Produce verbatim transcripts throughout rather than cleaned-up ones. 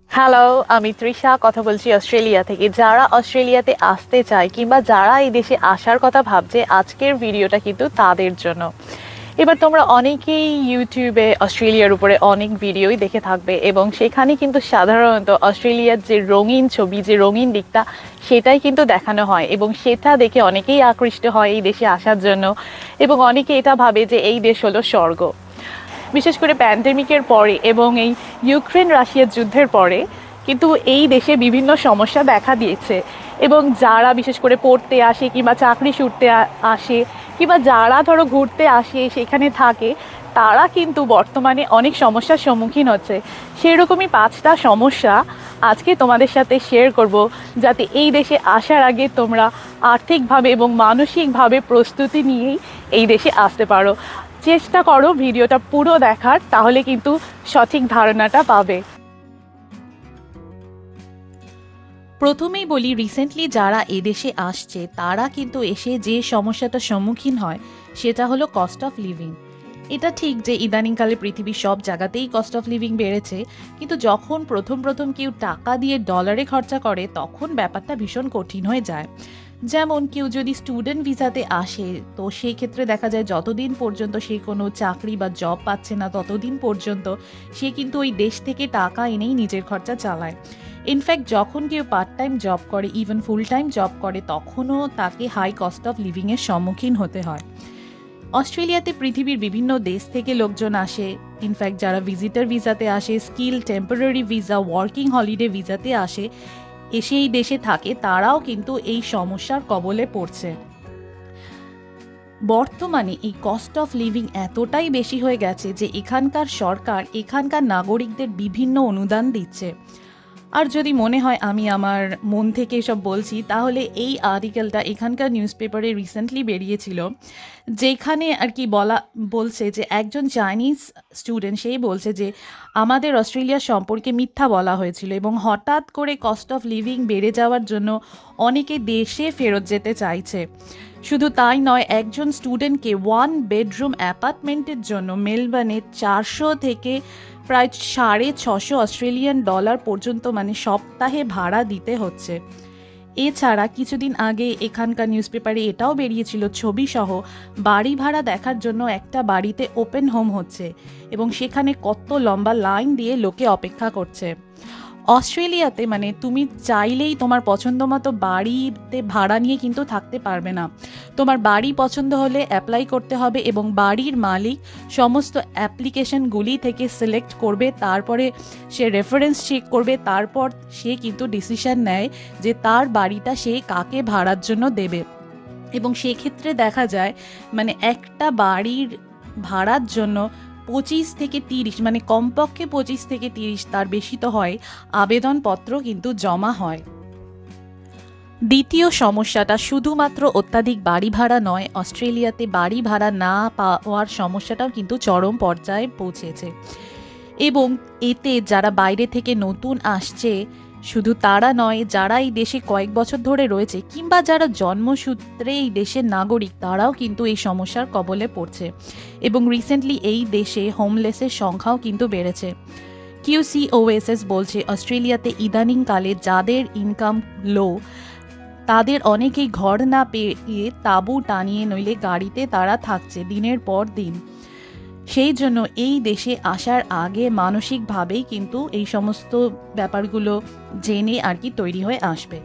Hello, আমি তৃষা কথা বলছি অস্ট্রেলিয়া থেকে। যারা অস্ট্রেলিয়াতে আসতে চায় কিংবা যারা এই দেশে আসার কথা ভাবছে, আজকের ভিডিওটা কিন্তু তাদের জন্য। এবার তোমরা অনেকেই ইউটিউবে অস্ট্রেলিয়ার উপরে অনেক ভিডিওই দেখে থাকবে এবং সেখানে কিন্তু সাধারণত অস্ট্রেলিয়ার যে রঙিন ছবি, যে রঙিন দিকটা, সেটাই কিন্তু দেখানো হয় এবং সেটা দেখে অনেকেই আকৃষ্ট হয় এই দেশে আসার জন্য এবং অনেকে এটা ভাবে যে এই দেশ হলো স্বর্গ। বিশেষ করে প্যান্ডেমিকের পরে এবং এই ইউক্রেন রাশিয়ার যুদ্ধের পরে কিন্তু এই দেশে বিভিন্ন সমস্যা দেখা দিয়েছে এবং যারা বিশেষ করে পড়তে আসে কিংবা চাকরি সূত্রে আসে কিংবা যারা ধরো ঘুরতে আসে সেখানে থাকে, তারা কিন্তু বর্তমানে অনেক সমস্যার সম্মুখীন হচ্ছে। সেরকমই পাঁচটা সমস্যা আজকে তোমাদের সাথে শেয়ার করব, যাতে এই দেশে আসার আগে তোমরা আর্থিকভাবে এবং মানসিকভাবে প্রস্তুতি নিয়েই এই দেশে আসতে পারো। চেষ্টা করো ভিডিওটা পুরো দেখার, তাহলে কিন্তু সঠিক ধারণাটা পাবে। প্রথমেই বলি, রিসেন্টলি যারা এদেশে আসছে তারা কিন্তু এসে যে সমস্যাটার সম্মুখীন হয় সেটা হলো কস্ট অফ লিভিং। এটা ঠিক যে ইদানিংকালে পৃথিবীর সব জায়গাতেই কস্ট অফ লিভিং বেড়েছে, কিন্তু যখন প্রথম প্রথম কেউ টাকা দিয়ে ডলারে খরচা করে তখন ব্যাপারটা ভীষণ কঠিন হয়ে যায়। যেমন কেউ যদি স্টুডেন্ট ভিসাতে আসে, তো সেই ক্ষেত্রে দেখা যায় যতদিন পর্যন্ত সে কোনো চাকরি বা জব পাচ্ছে না ততদিন পর্যন্ত সে কিন্তু ওই দেশ থেকে টাকা এনেই নিজের খরচা চালায়। ইনফ্যাক্ট যখন কেউ পার্ট টাইম জব করে, ইভেন ফুল টাইম জব করে, তখনও তাকে হাই কস্ট অফ লিভিংয়ের সম্মুখীন হতে হয়। অস্ট্রেলিয়াতে পৃথিবীর বিভিন্ন দেশ থেকে লোকজন আসে। ইনফ্যাক্ট যারা ভিজিটর ভিসাতে আসে, skill temporary visa, working holiday ভিসাতে আসে, এসে এই দেশে থাকে, তারাও কিন্তু এই সমস্যার কবলে পড়ছে। বর্তমানে এই কস্ট অফ লিভিং এতটাই বেশি হয়ে গেছে যে এখানকার সরকার এখানকার নাগরিকদের বিভিন্ন অনুদান দিচ্ছে। আর যদি মনে হয় আমি আমার মন থেকে এসব বলছি, তাহলে এই আর্টিকেলটা এখানকার নিউজ পেপারে রিসেন্টলি বেরিয়েছিল, যেখানে আর কি বলা বলছে যে একজন চাইনিজ স্টুডেন্ট সেই বলছে যে আমাদের অস্ট্রেলিয়া সম্পর্কে মিথ্যা বলা হয়েছিল এবং হঠাৎ করে কস্ট অফ লিভিং বেড়ে যাওয়ার জন্য অনেকে দেশে ফেরত যেতে চাইছে। শুধু তাই নয়, একজন স্টুডেন্টকে ওয়ান বেডরুম অ্যাপার্টমেন্টের জন্য মেলবার্নে চারশো থেকে প্রায় সাড়ে ছশো অস্ট্রেলিয়ান ডলার পর্যন্ত মানে সপ্তাহে ভাড়া দিতে হচ্ছে। এছাড়া কিছুদিন আগে এখানকার নিউজ পেপারে এটাও বেরিয়েছিল ছবিসহ, বাড়ি ভাড়া দেখার জন্য একটা বাড়িতে ওপেন হোম হচ্ছে এবং সেখানে কত লম্বা লাইন দিয়ে লোকে অপেক্ষা করছে। অস্ট্রেলিয়াতে মানে তুমি চাইলেই তোমার পছন্দ মতো বাড়িতে ভাড়া নিয়ে কিন্তু থাকতে পারবে না। তোমার বাড়ি পছন্দ হলে অ্যাপ্লাই করতে হবে এবং বাড়ির মালিক সমস্ত অ্যাপ্লিকেশনগুলি থেকে সিলেক্ট করবে, তারপরে সে রেফারেন্স চেক করবে, তারপর সে কিন্তু ডিসিশন নেয় যে তার বাড়িটা সে কাকে ভাড়ার জন্য দেবে। এবং সেক্ষেত্রে দেখা যায় মানে একটা বাড়ির ভাড়ার জন্য পঁচিশ থেকে তিরিশ মানে কমপক্ষে পঁচিশ থেকে তিরিশ, তার বেশি তো হয়, আবেদনপত্র কিন্তু জমা হয়। দ্বিতীয় সমস্যাটা শুধুমাত্র অত্যাধিক বাড়ি ভাড়া নয়, অস্ট্রেলিয়াতে বাড়ি ভাড়া না পাওয়ার সমস্যাটাও কিন্তু চরম পর্যায়ে পৌঁছেছে এবং এতে যারা বাইরে থেকে নতুন আসছে শুধু তারা নয়, যারা এই দেশে কয়েক বছর ধরে রয়েছে কিংবা যারা জন্মসূত্রে এই দেশের নাগরিক, তারাও কিন্তু এই সমস্যার কবলে পড়ছে এবং রিসেন্টলি এই দেশে হোমলেসের সংখ্যাও কিন্তু বেড়েছে। কিউসিওএসএস বলছে অস্ট্রেলিয়াতে ইদানিংকালে যাদের ইনকাম লো, তাদের অনেকেই ঘর না পেয়ে তাঁবু টানিয়ে নইলে গাড়িতে তারা থাকছে দিনের পর দিন। সেই জন্য এই দেশে আসার আগে মানসিকভাবেই কিন্তু এই সমস্ত ব্যাপারগুলো জেনে আর কি তৈরি হয়ে আসবে।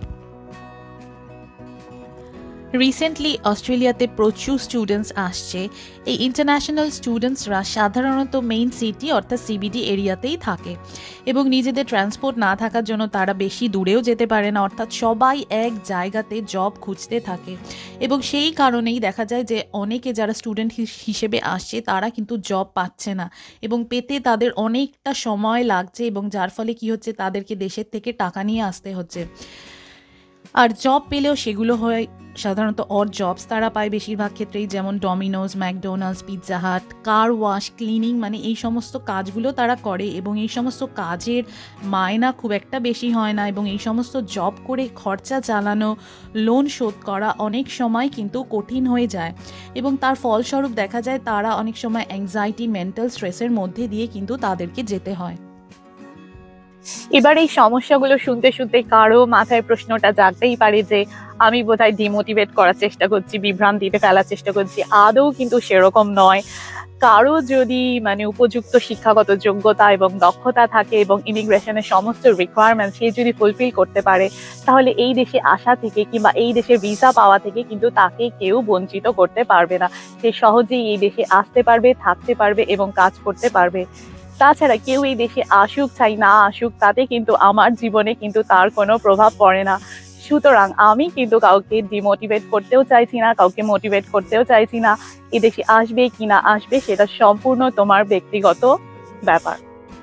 রিসেন্টলি অস্ট্রেলিয়াতে প্রচুর স্টুডেন্টস আসছে। এই ইন্টারন্যাশনাল স্টুডেন্টসরা সাধারণত মেইন সিটি অর্থাৎ সিবিডি এরিয়াতেই থাকে এবং নিজেদের ট্রান্সপোর্ট না থাকার জন্য তারা বেশি দূরেও যেতে পারে না, অর্থাৎ সবাই এক জায়গাতে জব খুঁজতে থাকে এবং সেই কারণেই দেখা যায় যে অনেকে যারা স্টুডেন্ট হিসেবে আসছে তারা কিন্তু জব পাচ্ছে না এবং পেতে তাদের অনেকটা সময় লাগছে এবং যার ফলে কি হচ্ছে, তাদেরকে দেশের থেকে টাকা নিয়ে আসতে হচ্ছে। আর জব পেলেও সেগুলো হয় সাধারণত অড জবস তারা পায় বেশিরভাগ ক্ষেত্রেই, যেমন Domino's, McDonald's, Pizza Hut, car wash, cleaning, মানে এই সমস্ত কাজগুলো তারা করে এবং এই সমস্ত কাজের মায়না খুব একটা বেশি হয় না এবং এই সমস্ত জব করে খরচা চালানো, লোন শোধ করা অনেক সময় কিন্তু কঠিন হয়ে যায় এবং তার ফলস্বরূপ দেখা যায় তারা অনেক সময় অ্যাংজাইটি, মেন্টাল স্ট্রেসের মধ্যে দিয়ে কিন্তু তাদেরকে যেতে হয়। এবার এই সমস্যাগুলো শুনতে শুনতে কারো মাথায় প্রশ্নটা জাগতেই পারে যে আমি বোধহয় ডিমোটিভেট করার চেষ্টা করছি, বিভ্রান্তিতে ফেলার চেষ্টা করছি। আদৌ কিন্তু সেরকম নয়। কারো যদি মানে উপযুক্ত শিক্ষাগত যোগ্যতা এবং দক্ষতা থাকে এবং ইমিগ্রেশনের সমস্ত রিকোয়ারমেন্ট সে যদি ফুলফিল করতে পারে, তাহলে এই দেশে আসা থেকে কিংবা এই দেশে ভিসা পাওয়া থেকে কিন্তু তাকে কেউ বঞ্চিত করতে পারবে না। সে সহজেই এই দেশে আসতে পারবে, থাকতে পারবে এবং কাজ করতে পারবে। তাছাড়া কেউ এই দেশে আসুক চাই না আসুক, তাতে কিন্তু আমার জীবনে কিন্তু তার কোনো প্রভাব পড়ে না। সুতরাং আমি কিন্তু কাউকে ডিমোটিভেট করতেও চাইছি না, কাউকে মোটিভেট করতেও চাইছি না। এদেশে আসবে কি না আসবে সেটা সম্পূর্ণ তোমার ব্যক্তিগত ব্যাপার।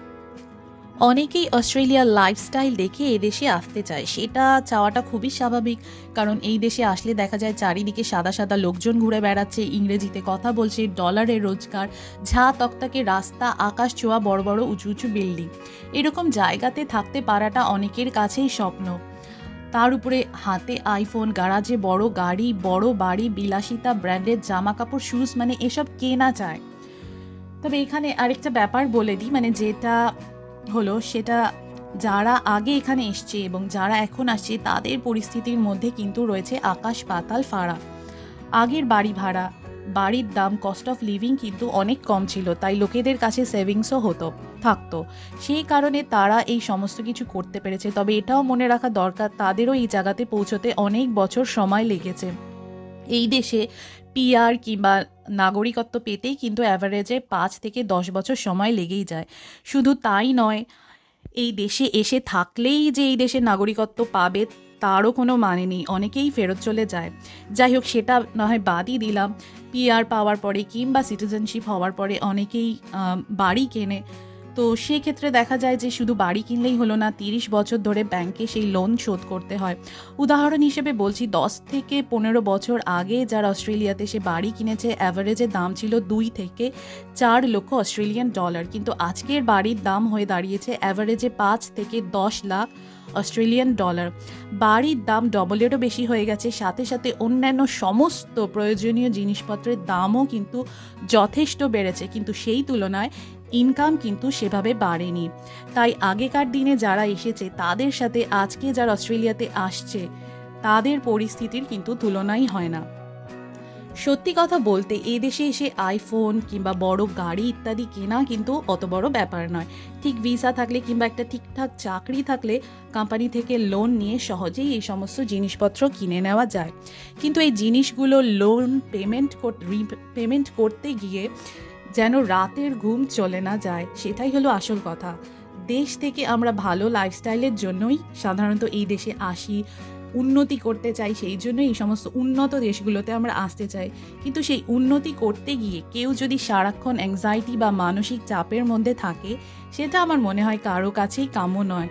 অনেকেই অস্ট্রেলিয়ার লাইফস্টাইল দেখে এই দেশে আসতে চায়, সেটা চাওয়াটা খুবই স্বাভাবিক। কারণ এই দেশে আসলে দেখা যায় চারিদিকে সাদা সাদা লোকজন ঘুরে বেড়াচ্ছে, ইংরেজিতে কথা বলছে, ডলারের রোজগার, ঝা তকতাকে রাস্তা, আকাশ ছোঁয়া বড় বড় উঁচু উঁচু বিল্ডিং। এরকম জায়গাতে থাকতে পারাটা অনেকের কাছেই স্বপ্ন। তার উপরে হাতে আইফোন, গারাজে বড় গাড়ি, বড় বাড়ি, বিলাসিতা, ব্র্যান্ডেড জামা কাপড়, শুজ, মানে এসব কে না চায়। তবে এখানে আরেকটা ব্যাপার বলে দিই, মানে যেটা হলো সেটা যারা আগে এখানে এসছে এবং যারা এখন আসছে তাদের পরিস্থিতির মধ্যে কিন্তু রয়েছে আকাশ পাতাল ফারাক। আগের বাড়ি ভাড়া, বাড়ির দাম, কস্ট অফ লিভিং কিন্তু অনেক কম ছিল, তাই লোকেদের কাছে সেভিংসও হতো থাকতো। সেই কারণে তারা এই সমস্ত কিছু করতে পেরেছে। তবে এটাও মনে রাখা দরকার তাদেরও এই জায়গাতে পৌঁছতে অনেক বছর সময় লেগেছে। এই দেশে পিআর কিংবা নাগরিকত্ব পেতেই কিন্তু অ্যাভারেজে পাঁচ থেকে দশ বছর সময় লেগেই যায়। শুধু তাই নয়, এই দেশে এসে থাকলেই যে এই দেশের নাগরিকত্ব পাবে তারও কোনো মানে নেই, অনেকেই ফেরত চলে যায়। যাই হোক, সেটা না হয় বাদই দিলাম। পিআর পাওয়ার পরে কিংবা সিটিজেনশিপ হওয়ার পরে অনেকেই বাড়ি কেনে। তো সেক্ষেত্রে দেখা যায় যে শুধু বাড়ি কিনলেই হলো না, তিরিশ বছর ধরে ব্যাংকে সেই লোন শোধ করতে হয়। উদাহরণ হিসেবে বলছি, দশ থেকে পনেরো বছর আগে যারা অস্ট্রেলিয়াতে সে বাড়ি কিনেছে অ্যাভারেজের দাম ছিল দুই থেকে চার লক্ষ অস্ট্রেলিয়ান ডলার, কিন্তু আজকের বাড়ির দাম হয়ে দাঁড়িয়েছে অ্যাভারেজে পাঁচ থেকে দশ লাখ অস্ট্রেলিয়ান ডলার। বাড়ির দাম ডবলেরও বেশি হয়ে গেছে, সাথে সাথে অন্যান্য সমস্ত প্রয়োজনীয় জিনিসপত্রের দামও কিন্তু যথেষ্ট বেড়েছে, কিন্তু সেই তুলনায় ইনকাম কিন্তু সেভাবে বাড়েনি। তাই আগেকার দিনে যারা এসেছে তাদের সাথে আজকে যারা অস্ট্রেলিয়াতে আসছে তাদের পরিস্থিতির কিন্তু তুলনাই হয় না। সত্যি কথা বলতে এই দেশে এসে আইফোন কিংবা বড় গাড়ি ইত্যাদি কেনা কিন্তু অত বড় ব্যাপার নয়। ঠিক ভিসা থাকলে কিংবা একটা ঠিকঠাক চাকরি থাকলে কোম্পানি থেকে লোন নিয়ে সহজেই এই সমস্ত জিনিসপত্র কিনে নেওয়া যায়। কিন্তু এই জিনিসগুলো লোন পেমেন্ট পেমেন্ট করতে গিয়ে যেন রাতের ঘুম চলে না যায়, সেটাই হলো আসল কথা। দেশ থেকে আমরা ভালো লাইফস্টাইলের জন্যই সাধারণত এই দেশে আসি, উন্নতি করতে চাই, সেই জন্যই এই সমস্ত উন্নত দেশগুলোতে আমরা আসতে চাই। কিন্তু সেই উন্নতি করতে গিয়ে কেউ যদি সারাক্ষণ অ্যাংজাইটি বা মানসিক চাপের মধ্যে থাকে, সেটা আমার মনে হয় কারো কাছেই কাম্য নয়।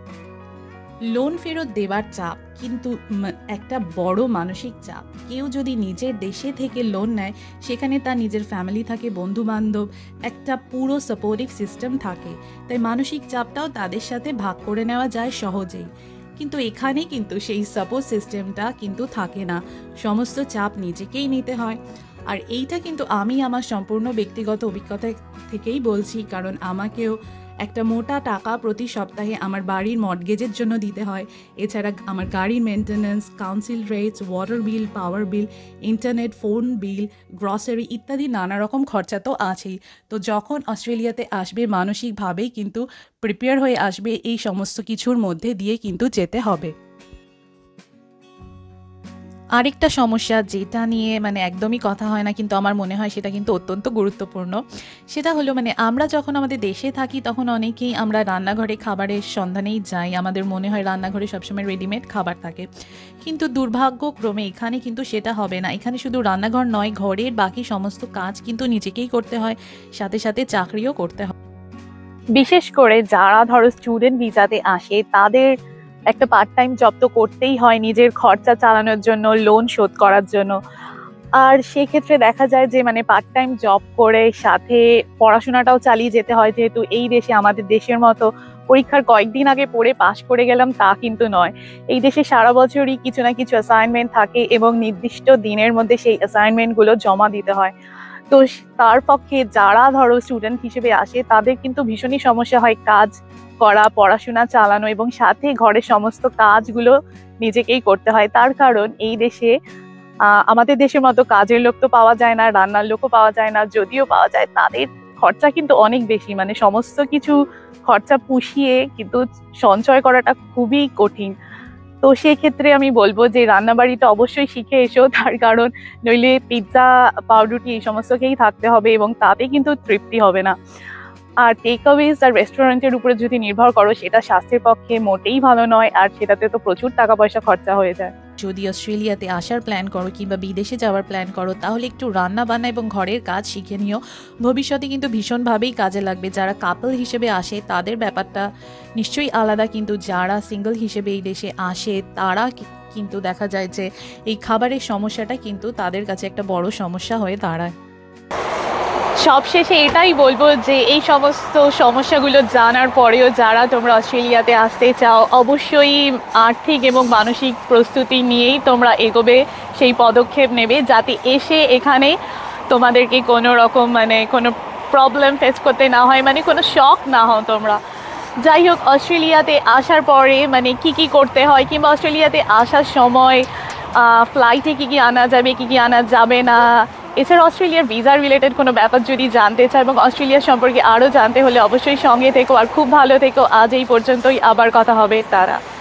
লোন ফেরত দেবার চাপ কিন্তু একটা বড় মানসিক চাপ। কেউ যদি নিজের দেশে থেকে লোন নেয়, সেখানে তার নিজের ফ্যামিলি থাকে, বন্ধু বান্ধব, একটা পুরো সাপোর্টিভ সিস্টেম থাকে, তাই মানসিক চাপটাও তাদের সাথে ভাগ করে নেওয়া যায় সহজেই। কিন্তু এখানে কিন্তু সেই সাপোর্ট সিস্টেমটা কিন্তু থাকে না, সমস্ত চাপ নিজেকেই নিতে হয়। আর এইটা কিন্তু আমি আমার সম্পূর্ণ ব্যক্তিগত অভিজ্ঞতা থেকেই বলছি, কারণ আমাকেও একটা মোটা টাকা প্রতি সপ্তাহে আমার বাড়ির মর্টগেজের জন্য দিতে হয়। এছাড়া আমার গাড়ির maintenance, council rates, water bill, power bill, internet, phone bill, grocery ইত্যাদি নানা রকম খরচা তো আছেই। তো যখন অস্ট্রেলিয়াতে আসবে মানসিকভাবেই কিন্তু প্রিপেয়ার হয়ে আসবে, এই সমস্ত কিছুর মধ্যে দিয়ে কিন্তু যেতে হবে। আরেকটা সমস্যা যেটা নিয়ে মানে একদমই কথা হয় না, কিন্তু আমার মনে হয় সেটা কিন্তু অত্যন্ত গুরুত্বপূর্ণ, সেটা হলো মানে আমরা যখন আমাদের দেশে থাকি তখন অনেকেই আমরা রান্নাঘরে খাবারের সন্ধানেই যাই, আমাদের মনে হয় রান্নাঘরে সবসময় রেডিমেড খাবার থাকে। কিন্তু দুর্ভাগ্যক্রমে এখানে কিন্তু সেটা হবে না। এখানে শুধু রান্নাঘর নয়, ঘরের বাকি সমস্ত কাজ কিন্তু নিজেকেই করতে হয়, সাথে সাথে চাকরিও করতে হয়। বিশেষ করে যারা ধরো স্টুডেন্ট ভিসাতে আসে তাদের একটা পার্ট টাইম জব তো করতেই হয় নিজের খরচা চালানোর জন্য, লোন শোধ করার জন্য। আর সেক্ষেত্রে দেখা যায় যে মানে পার্ট টাইম জব করে সাথে পড়াশোনাটাও চালিয়ে যেতে হয়, যেহেতু এই দেশে আমাদের দেশের মতো পরীক্ষার কয়েকদিন আগে পড়ে পাশ করে গেলাম তা কিন্তু নয়। এই দেশে সারা বছরই কিছু না কিছু অ্যাসাইনমেন্ট থাকে এবং নির্দিষ্ট দিনের মধ্যে সেই অ্যাসাইনমেন্টগুলো জমা দিতে হয়। তো তার পক্ষে যারা ধরো স্টুডেন্ট হিসেবে আসে তাদের কিন্তু ভীষণই সমস্যা হয় কাজ করা, পড়াশোনা চালানো এবং সাথে ঘরের সমস্ত কাজগুলো নিজেকেই করতে হয়। তার কারণ এই দেশে আহ, আমাদের দেশের মতো কাজের লোক তো পাওয়া যায় না, রান্নার লোকও পাওয়া যায় না, যদিও পাওয়া যায় তাদের খরচা কিন্তু অনেক বেশি, মানে সমস্ত কিছু খরচা পুষিয়ে কিন্তু সঞ্চয় করাটা খুবই কঠিন। তো সেক্ষেত্রে আমি বলবো যে রান্নাবাড়িটা অবশ্যই শিখে এসো, তার কারণ নইলে পিৎজা, পাউরুটি এই সমস্ত খেয়েই থাকতে হবে এবং তাতে কিন্তু তৃপ্তি হবে না। আর টেক অ্যাওয়েজ আর রেস্টুরেন্টের উপরে যদি নির্ভর করো সেটা স্বাস্থ্যের পক্ষে মোটেই ভালো নয়, আর সেটাতে তো প্রচুর টাকা পয়সা খরচা হয়ে যায়। যদি অস্ট্রেলিয়াতে আসার প্ল্যান করো কিংবা বিদেশে যাওয়ার প্ল্যান করো তাহলে একটু রান্না বান্না এবং ঘরের কাজ শিখে নিও, ভবিষ্যতে কিন্তু ভীষণভাবেই কাজে লাগবে। যারা কাপল হিসেবে আসে তাদের ব্যাপারটা নিশ্চয়ই আলাদা, কিন্তু যারা সিঙ্গেল হিসেবে এই দেশে আসে তারা কি- কিন্তু দেখা যায় যে এই খাবারের সমস্যাটা কিন্তু তাদের কাছে একটা বড় সমস্যা হয়ে দাঁড়ায়। সবশেষে এটাই বলবো যে এই সমস্ত সমস্যাগুলো জানার পরেও যারা তোমরা অস্ট্রেলিয়াতে আসতে চাও অবশ্যই আর্থিক এবং মানসিক প্রস্তুতি নিয়েই তোমরা এগোবে, সেই পদক্ষেপ নেবে যাতে এসে এখানে তোমাদেরকে কোনো রকম মানে কোনো প্রবলেম ফেস করতে না হয়, মানে কোনো শক না হও তোমরা। যাই হোক, অস্ট্রেলিয়াতে আসার পরে মানে কি কি করতে হয় কিংবা অস্ট্রেলিয়াতে আসার সময় ফ্লাইটে কী কী আনা যাবে কী কী আনা যাবে না, এছাড়া অস্ট্রেলিয়ার ভিসা রিলেটেড কোনো ব্যাপার যদি জানতে চাও এবং অস্ট্রেলিয়া সম্পর্কে আরও জানতে হলে অবশ্যই সঙ্গে থেকো আর খুব ভালো থেকো। আজ এই পর্যন্তই, আবার কথা হবে, তারা।